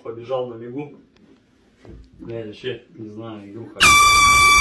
побежал на бегу. Блядь, вообще, не знаю, игруха.